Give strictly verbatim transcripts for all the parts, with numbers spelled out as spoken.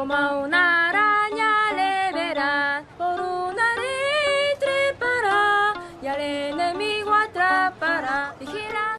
Como una araña le verán, por una nariz trepará, y al enemigo atrapará. Vigila.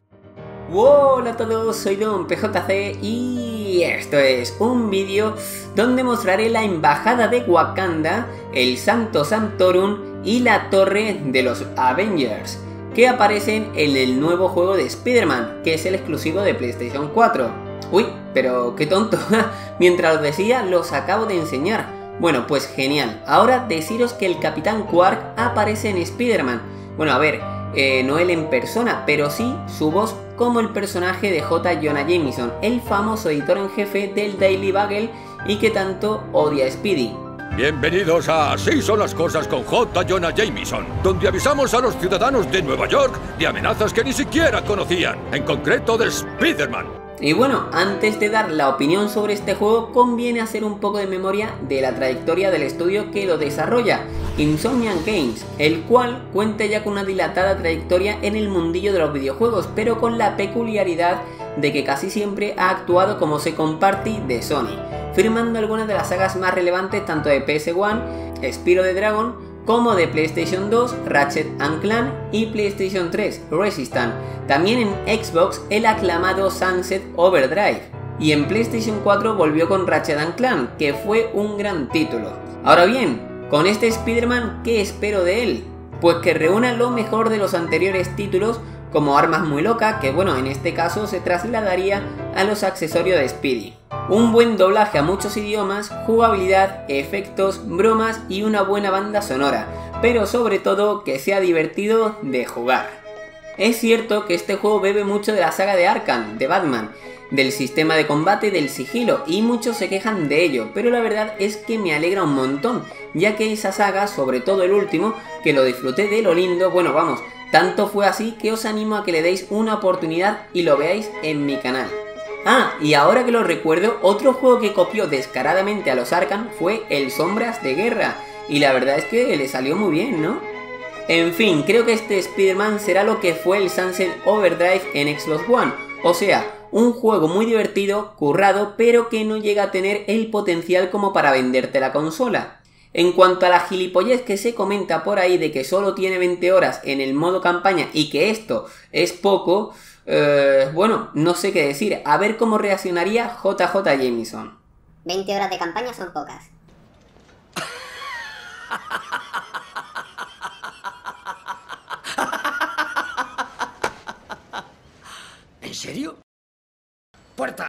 Hola a todos, soy Don P J C y esto es un vídeo donde mostraré la embajada de Wakanda, el Santo Santorum y la torre de los Avengers, que aparecen en el nuevo juego de Spider-Man, que es el exclusivo de PlayStation cuatro. Uy, pero qué tonto, mientras os decía los acabo de enseñar. Bueno, pues genial, ahora deciros que el Capitán Quark aparece en Spider-Man. Bueno, a ver, eh, no él en persona, pero sí su voz como el personaje de J. Jonah Jameson, el famoso editor en jefe del Daily Bugle y que tanto odia a Speedy. Bienvenidos a Así son las cosas con J. Jonah Jameson, donde avisamos a los ciudadanos de Nueva York de amenazas que ni siquiera conocían, en concreto de Spider-Man. Y bueno, antes de dar la opinión sobre este juego, conviene hacer un poco de memoria de la trayectoria del estudio que lo desarrolla, Insomniac Games, el cual cuenta ya con una dilatada trayectoria en el mundillo de los videojuegos, pero con la peculiaridad de que casi siempre ha actuado como second party de Sony, firmando algunas de las sagas más relevantes tanto de P S uno, Spyro the Dragon, como de PlayStation dos, Ratchet and Clank y PlayStation tres, Resistance. También en Xbox el aclamado Sunset Overdrive. Y en PlayStation cuatro volvió con Ratchet and Clank, que fue un gran título. Ahora bien, con este Spider-Man, ¿qué espero de él? Pues que reúna lo mejor de los anteriores títulos, como armas muy locas, que bueno, en este caso se trasladaría a los accesorios de Speedy. Un buen doblaje a muchos idiomas, jugabilidad, efectos, bromas y una buena banda sonora, pero sobre todo que sea divertido de jugar. Es cierto que este juego bebe mucho de la saga de Arkham, de Batman, del sistema de combate y del sigilo, y muchos se quejan de ello, pero la verdad es que me alegra un montón, ya que esa saga, sobre todo el último, que lo disfruté de lo lindo, bueno vamos, tanto fue así que os animo a que le deis una oportunidad y lo veáis en mi canal. Ah, y ahora que lo recuerdo, otro juego que copió descaradamente a los Arkham fue el Sombras de Guerra, y la verdad es que le salió muy bien, ¿no? En fin, creo que este Spider-Man será lo que fue el Sunset Overdrive en Xbox One, o sea, un juego muy divertido, currado, pero que no llega a tener el potencial como para venderte la consola. En cuanto a la gilipollez que se comenta por ahí de que solo tiene veinte horas en el modo campaña y que esto es poco, eh, bueno, no sé qué decir, a ver cómo reaccionaría J J Jameson. veinte horas de campaña son pocas. ¿En serio? ¡Puerta!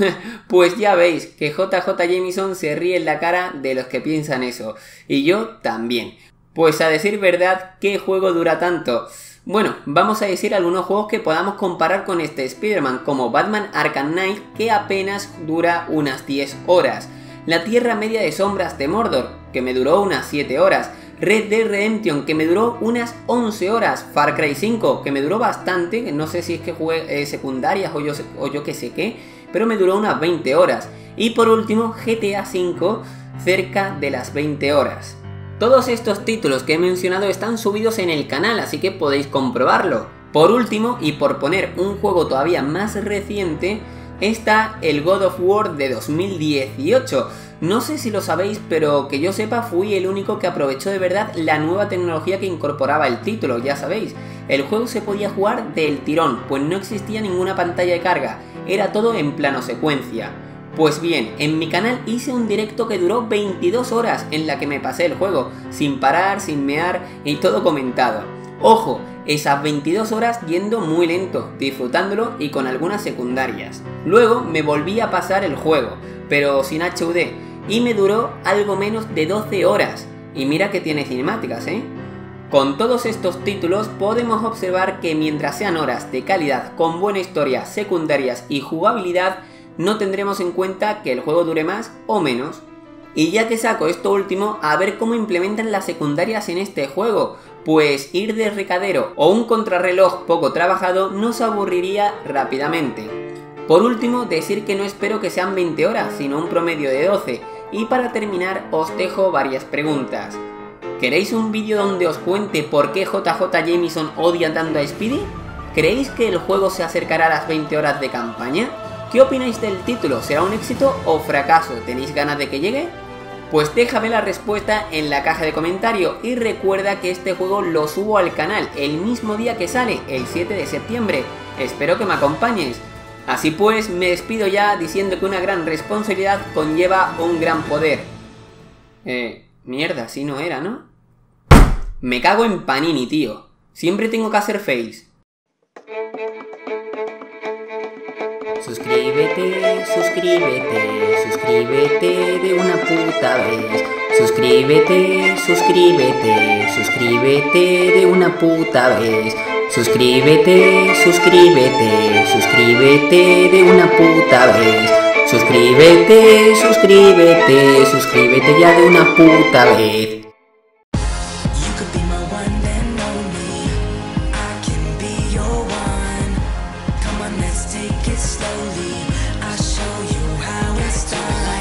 Pues ya veis que J J Jameson se ríe en la cara de los que piensan eso, y yo también. Pues a decir verdad, ¿qué juego dura tanto? Bueno, vamos a decir algunos juegos que podamos comparar con este Spider-Man, como Batman Arkham Knight, que apenas dura unas diez horas, La Tierra Media de Sombras de Mordor, que me duró unas siete horas, Red Dead Redemption, que me duró unas once horas, Far Cry cinco, que me duró bastante, no sé si es que jugué eh, secundarias o yo, o yo que sé qué, pero me duró unas veinte horas, y por último G T A cinco, cerca de las veinte horas. Todos estos títulos que he mencionado están subidos en el canal, así que podéis comprobarlo. Por último, y por poner un juego todavía más reciente, está el God of War de dos mil dieciocho. No sé si lo sabéis, pero que yo sepa fui el único que aprovechó de verdad la nueva tecnología que incorporaba el título, ya sabéis. El juego se podía jugar del tirón, pues no existía ninguna pantalla de carga, era todo en plano secuencia. Pues bien, en mi canal hice un directo que duró veintidós horas en la que me pasé el juego, sin parar, sin mear y todo comentado. Ojo, esas veintidós horas yendo muy lento, disfrutándolo y con algunas secundarias. Luego me volví a pasar el juego, pero sin H U D, y me duró algo menos de doce horas. Y mira que tiene cinemáticas, ¿eh? Con todos estos títulos podemos observar que mientras sean horas de calidad con buena historia, secundarias y jugabilidad, no tendremos en cuenta que el juego dure más o menos. Y ya que saco esto último, a ver cómo implementan las secundarias en este juego, pues ir de recadero o un contrarreloj poco trabajado nos aburriría rápidamente. Por último, decir que no espero que sean veinte horas, sino un promedio de doce, y para terminar os dejo varias preguntas. ¿Queréis un vídeo donde os cuente por qué J J Jameson odia tanto a Speedy? ¿Creéis que el juego se acercará a las veinte horas de campaña? ¿Qué opináis del título? ¿Será un éxito o fracaso? ¿Tenéis ganas de que llegue? Pues déjame la respuesta en la caja de comentarios y recuerda que este juego lo subo al canal el mismo día que sale, el siete de septiembre. Espero que me acompañes. Así pues, me despido ya diciendo que una gran responsabilidad conlleva un gran poder. Eh, mierda, así no era, ¿no? Me cago en Panini, tío. Siempre tengo que hacer fails. Suscríbete, suscríbete, suscríbete de una puta vez. Suscríbete, suscríbete, suscríbete de una puta vez. Suscríbete, suscríbete, suscríbete de una puta vez. Suscríbete, suscríbete, suscríbete ya de una puta vez. Let's take it slowly. I'll show you how it's done.